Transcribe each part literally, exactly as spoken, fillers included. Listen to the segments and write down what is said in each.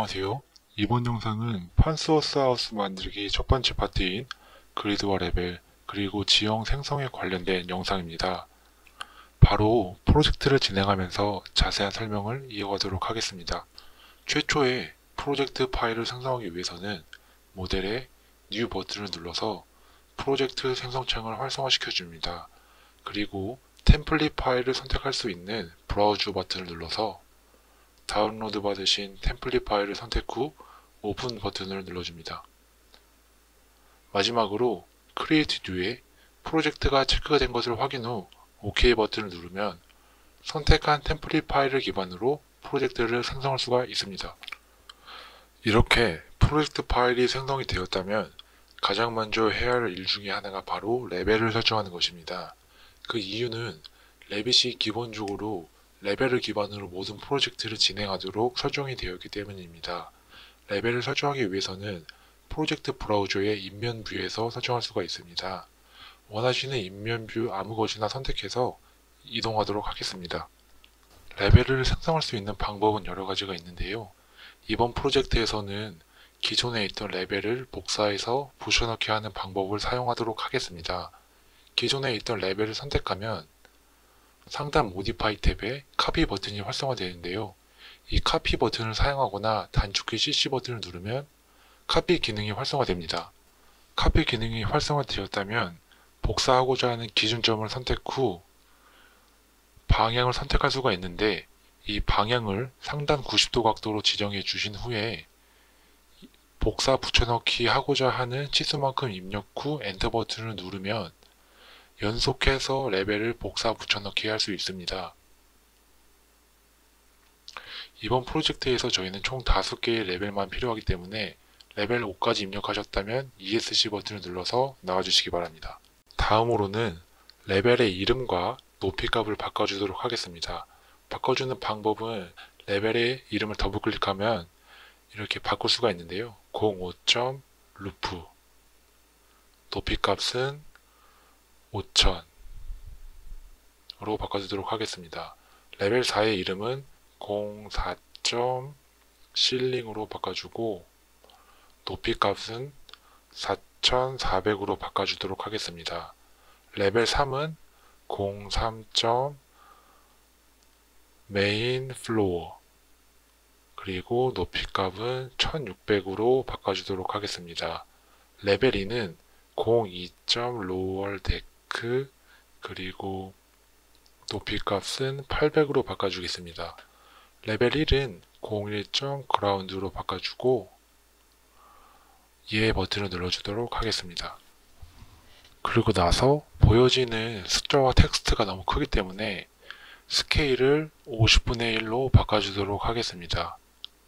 안녕하세요. 이번 영상은 판소스 하우스 만들기 첫 번째 파트인 그리드와 레벨 그리고 지형 생성에 관련된 영상입니다. 바로 프로젝트를 진행하면서 자세한 설명을 이어가도록 하겠습니다. 최초에 프로젝트 파일을 생성하기 위해서는 모델의 뉴 버튼을 눌러서 프로젝트 생성창을 활성화시켜 줍니다. 그리고 템플릿 파일을 선택할 수 있는 브라우저 버튼을 눌러서 다운로드 받으신 템플릿 파일을 선택 후 오픈 버튼을 눌러줍니다. 마지막으로 크리에이트 뉴에 프로젝트가 체크가 된 것을 확인 후 OK 버튼을 누르면 선택한 템플릿 파일을 기반으로 프로젝트를 생성할 수가 있습니다. 이렇게 프로젝트 파일이 생성이 되었다면 가장 먼저 해야 할 일 중에 하나가 바로 레벨을 설정하는 것입니다. 그 이유는 레빗이 기본적으로 레벨을 기반으로 모든 프로젝트를 진행하도록 설정이 되어 있기 때문입니다. 레벨을 설정하기 위해서는 프로젝트 브라우저의 인면 뷰에서 설정할 수가 있습니다. 원하시는 인면 뷰 아무 것이나 선택해서 이동하도록 하겠습니다. 레벨을 생성할 수 있는 방법은 여러 가지가 있는데요. 이번 프로젝트에서는 기존에 있던 레벨을 복사해서 붙여넣기 하는 방법을 사용하도록 하겠습니다. 기존에 있던 레벨을 선택하면 상단 모디파이 탭에 카피 버튼이 활성화되는데요. 이 카피 버튼을 사용하거나 단축키 씨씨 버튼을 누르면 카피 기능이 활성화됩니다. 카피 기능이 활성화되었다면 복사하고자 하는 기준점을 선택 후 방향을 선택할 수가 있는데 이 방향을 상단 구십 도 각도로 지정해 주신 후에 복사 붙여넣기 하고자 하는 치수만큼 입력 후 엔터 버튼을 누르면 연속해서 레벨을 복사 붙여넣기 할 수 있습니다. 이번 프로젝트에서 저희는 총 다섯 개의 레벨만 필요하기 때문에 레벨 오까지 입력하셨다면 이에스씨 버튼을 눌러서 나와주시기 바랍니다. 다음으로는 레벨의 이름과 높이 값을 바꿔주도록 하겠습니다. 바꿔주는 방법은 레벨의 이름을 더블 클릭하면 이렇게 바꿀 수가 있는데요. 공오 점 루프 높이 값은 오천으로 바꿔주도록 하겠습니다. 레벨 사의 이름은 공사 점 실링으로 바꿔주고 높이 값은 사천사백으로 바꿔주도록 하겠습니다. 레벨 삼은 공삼 점 메인 플로어 그리고 높이 값은 천육백으로 바꿔주도록 하겠습니다. 레벨 이는 공이 점 로월 데크 그리고 높이 값은 팔백으로 바꿔주겠습니다. 레벨 일은 공일 점 그라운드로 바꿔주고 예 버튼을 눌러주도록 하겠습니다. 그리고 나서 보여지는 숫자와 텍스트가 너무 크기 때문에 스케일을 오십분의 일로 바꿔주도록 하겠습니다.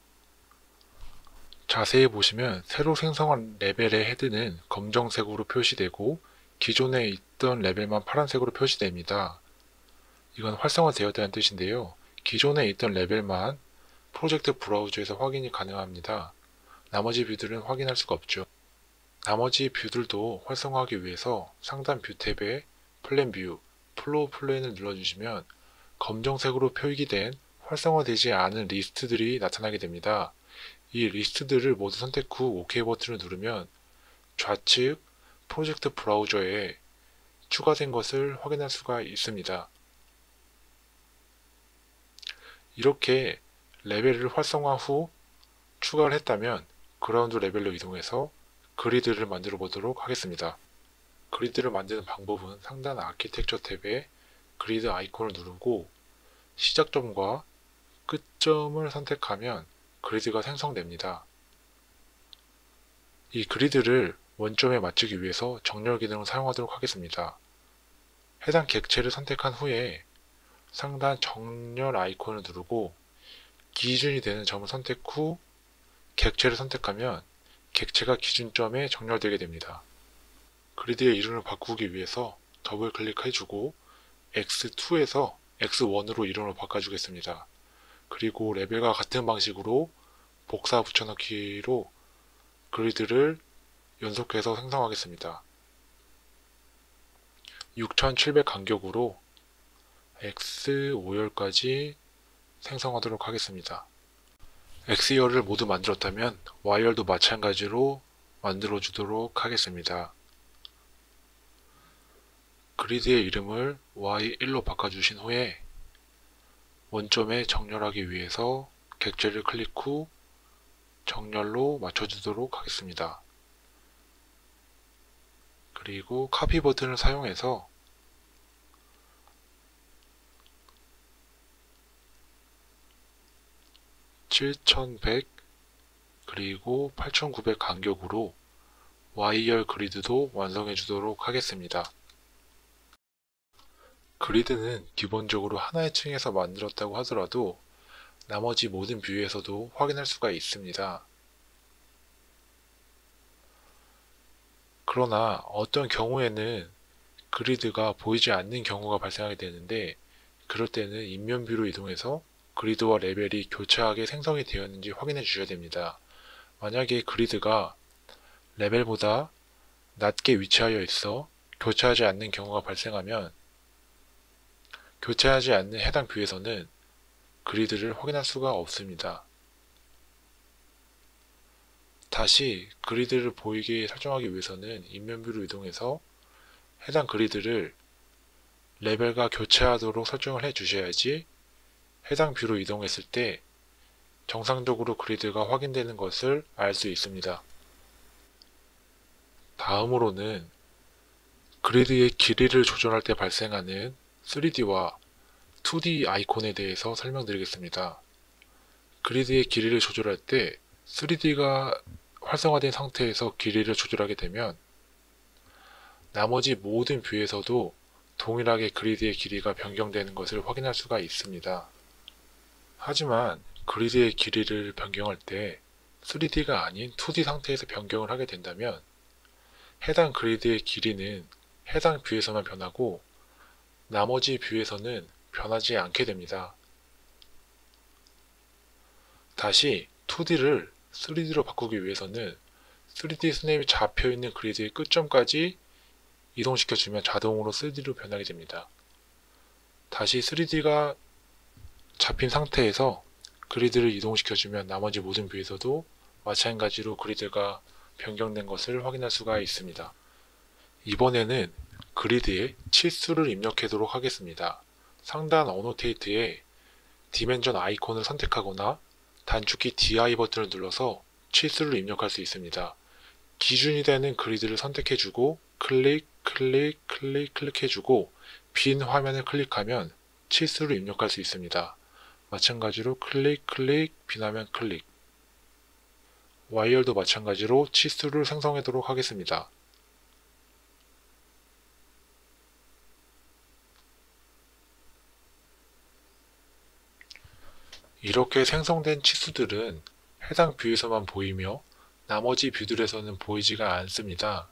자세히 보시면 새로 생성한 레벨의 헤드는 검정색으로 표시되고 기존에 있던 레벨만 파란색으로 표시됩니다. 이건 활성화되었다는 뜻인데요. 기존에 있던 레벨만 프로젝트 브라우저에서 확인이 가능합니다. 나머지 뷰들은 확인할 수가 없죠. 나머지 뷰들도 활성화하기 위해서 상단 뷰 탭에 플랜 뷰, 플로우 플랜을 눌러주시면 검정색으로 표기된 활성화되지 않은 리스트들이 나타나게 됩니다. 이 리스트들을 모두 선택 후 OK 버튼을 누르면 좌측 프로젝트 브라우저에 추가된 것을 확인할 수가 있습니다. 이렇게 레벨을 활성화 후 추가를 했다면 그라운드 레벨로 이동해서 그리드를 만들어 보도록 하겠습니다. 그리드를 만드는 방법은 상단 아키텍처 탭에 그리드 아이콘을 누르고 시작점과 끝점을 선택하면 그리드가 생성됩니다. 이 그리드를 원점에 맞추기 위해서 정렬 기능을 사용하도록 하겠습니다. 해당 객체를 선택한 후에 상단 정렬 아이콘을 누르고 기준이 되는 점을 선택 후 객체를 선택하면 객체가 기준점에 정렬되게 됩니다. 그리드의 이름을 바꾸기 위해서 더블 클릭해주고 엑스 투에서 엑스 원으로 이름을 바꿔주겠습니다. 그리고 레벨과 같은 방식으로 복사 붙여넣기로 그리드를 연속해서 생성하겠습니다. 육천칠백 간격으로 엑스 오열까지 생성하도록 하겠습니다. 엑스이알을 모두 만들었다면 와이알도 마찬가지로 만들어 주도록 하겠습니다. 그리드의 이름을 와이 일로 바꿔주신 후에 원점에 정렬하기 위해서 객체를 클릭 후 정렬로 맞춰주도록 하겠습니다. 그리고 카피 버튼을 사용해서 칠천백 그리고 팔천구백 간격으로 와이알 그리드도 완성해 주도록 하겠습니다. 그리드는 기본적으로 하나의 층에서 만들었다고 하더라도 나머지 모든 뷰에서도 확인할 수가 있습니다. 그러나 어떤 경우에는 그리드가 보이지 않는 경우가 발생하게 되는데, 그럴 때는 인면뷰로 이동해서 그리드와 레벨이 교차하게 생성이 되었는지 확인해 주셔야 됩니다. 만약에 그리드가 레벨보다 낮게 위치하여 있어 교차하지 않는 경우가 발생하면 교차하지 않는 해당 뷰에서는 그리드를 확인할 수가 없습니다. 다시 그리드를 보이게 설정하기 위해서는 인면뷰로 이동해서 해당 그리드를 레벨과 교차하도록 설정을 해 주셔야지 해당 뷰로 이동했을 때 정상적으로 그리드가 확인되는 것을 알 수 있습니다. 다음으로는 그리드의 길이를 조절할 때 발생하는 쓰리디와 투디 아이콘에 대해서 설명드리겠습니다. 그리드의 길이를 조절할 때 쓰리디가 활성화된 상태에서 길이를 조절하게 되면 나머지 모든 뷰에서도 동일하게 그리드의 길이가 변경되는 것을 확인할 수가 있습니다. 하지만 그리드의 길이를 변경할 때 쓰리디가 아닌 투디 상태에서 변경을 하게 된다면 해당 그리드의 길이는 해당 뷰에서만 변하고 나머지 뷰에서는 변하지 않게 됩니다. 다시 투디를 쓰리디로 바꾸기 위해서는 쓰리디 스냅이 잡혀있는 그리드의 끝점까지 이동시켜주면 자동으로 쓰리디로 변하게 됩니다. 다시 쓰리디가 잡힌 상태에서 그리드를 이동시켜주면 나머지 모든 뷰에서도 마찬가지로 그리드가 변경된 것을 확인할 수가 있습니다. 이번에는 그리드에 치수를 입력하도록 하겠습니다. 상단 어노테이트에 디멘전 아이콘을 선택하거나 단축키 디아이 버튼을 눌러서 치수를 입력할 수 있습니다. 기준이 되는 그리드를 선택해주고 클릭, 클릭, 클릭, 클릭해주고 빈 화면을 클릭하면 치수를 입력할 수 있습니다. 마찬가지로 클릭, 클릭, 빈 화면 클릭. 와이알도 마찬가지로 치수를 생성하도록 하겠습니다. 이렇게 생성된 치수들은 해당 뷰에서만 보이며 나머지 뷰들에서는 보이지가 않습니다.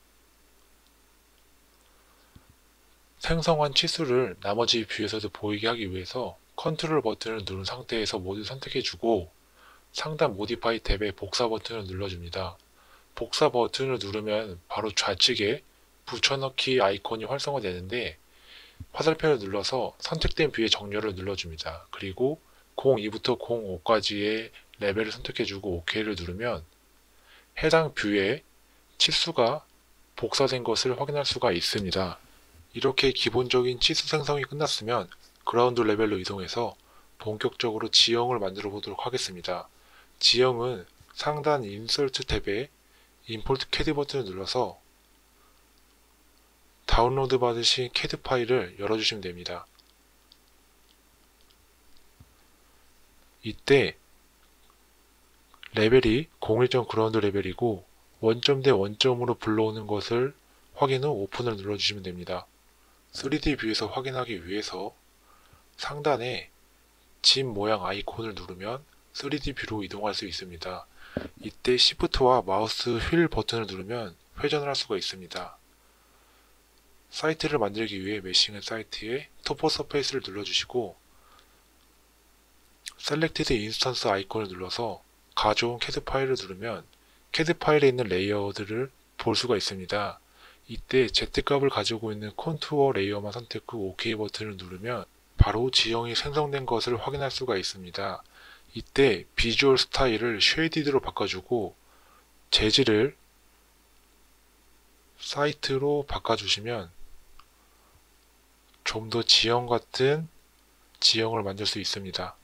생성한 치수를 나머지 뷰에서도 보이게 하기 위해서 컨트롤 버튼을 누른 상태에서 모두 선택해주고 상단 모디파이 탭의 복사 버튼을 눌러줍니다. 복사 버튼을 누르면 바로 좌측에 붙여넣기 아이콘이 활성화되는데 화살표를 눌러서 선택된 뷰의 정렬을 눌러줍니다. 그리고 공이부터 공오까지의 레벨을 선택해주고 오케이를 누르면 해당 뷰에 치수가 복사된 것을 확인할 수가 있습니다. 이렇게 기본적인 치수 생성이 끝났으면 그라운드 레벨로 이동해서 본격적으로 지형을 만들어 보도록 하겠습니다. 지형은 상단 인서트 탭에 임포트 캐드 버튼을 눌러서 다운로드 받으신 캐드 파일을 열어주시면 됩니다. 이때 레벨이 공일 점 그라운드 레벨이고 원점 대 원점으로 불러오는 것을 확인 후 오픈을 눌러주시면 됩니다. 쓰리디 뷰에서 확인하기 위해서 상단에 집 모양 아이콘을 누르면 쓰리디 뷰로 이동할 수 있습니다. 이때 Shift와 마우스 휠 버튼을 누르면 회전을 할 수가 있습니다. 사이트를 만들기 위해 메싱은 사이트에 토포 서페이스를 눌러주시고 셀렉티드 인스턴스 아이콘을 눌러서 가져온 캐드 파일을 누르면 캐드 파일에 있는 레이어들을 볼 수가 있습니다. 이때 Z값을 가지고 있는 콘투어 레이어만 선택 후 오케이 버튼을 누르면 바로 지형이 생성된 것을 확인할 수가 있습니다. 이때 비주얼 스타일을 쉐이디드로 바꿔주고 재질을 사이트로 바꿔주시면 좀 더 지형 같은 지형을 만들 수 있습니다.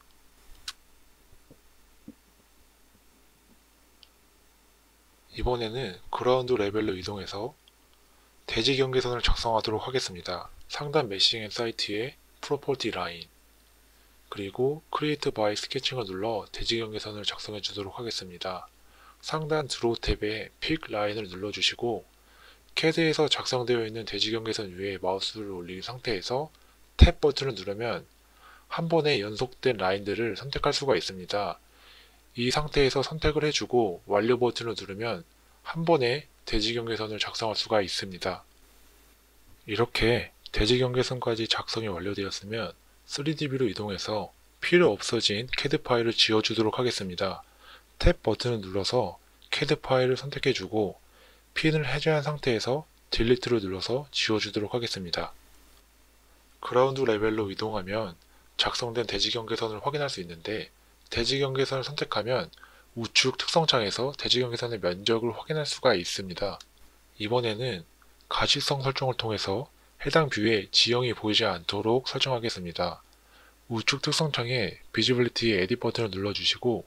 이번에는 그라운드 레벨로 이동해서 대지 경계선을 작성하도록 하겠습니다. 상단 메싱 앤 사이트에 프로퍼티 라인 그리고 크리에이트 바이 스케칭을 눌러 대지 경계선을 작성해 주도록 하겠습니다. 상단 드로우 탭에 픽 라인을 눌러주시고 캐드에서 작성되어 있는 대지 경계선 위에 마우스를 올린 상태에서 탭 버튼을 누르면 한 번에 연속된 라인들을 선택할 수가 있습니다. 이 상태에서 선택을 해주고 완료 버튼을 누르면 한 번에 대지 경계선을 작성할 수가 있습니다. 이렇게 대지 경계선까지 작성이 완료되었으면 쓰리디뷰로 이동해서 필요 없어진 캐드 파일을 지워주도록 하겠습니다. 탭 버튼을 눌러서 캐드 파일을 선택해주고 핀을 해제한 상태에서 딜리트를 눌러서 지워주도록 하겠습니다. 그라운드 레벨로 이동하면 작성된 대지 경계선을 확인할 수 있는데 대지 경계선을 선택하면 우측 특성창에서 대지 경계선의 면적을 확인할 수가 있습니다. 이번에는 가시성 설정을 통해서 해당 뷰에 지형이 보이지 않도록 설정하겠습니다. 우측 특성창에 비지빌리티 에딧 버튼을 눌러주시고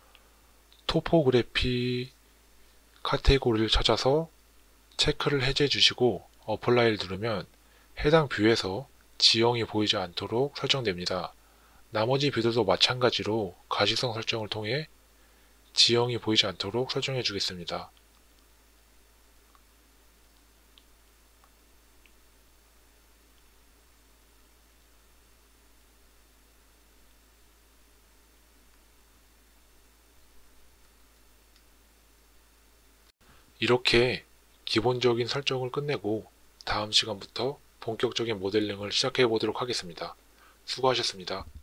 토포그래피 카테고리를 찾아서 체크를 해제해 주시고 어플라이를 누르면 해당 뷰에서 지형이 보이지 않도록 설정됩니다. 나머지 뷰들도 마찬가지로 가시성 설정을 통해 지형이 보이지 않도록 설정해 주겠습니다. 이렇게 기본적인 설정을 끝내고 다음 시간부터 본격적인 모델링을 시작해 보도록 하겠습니다. 수고하셨습니다.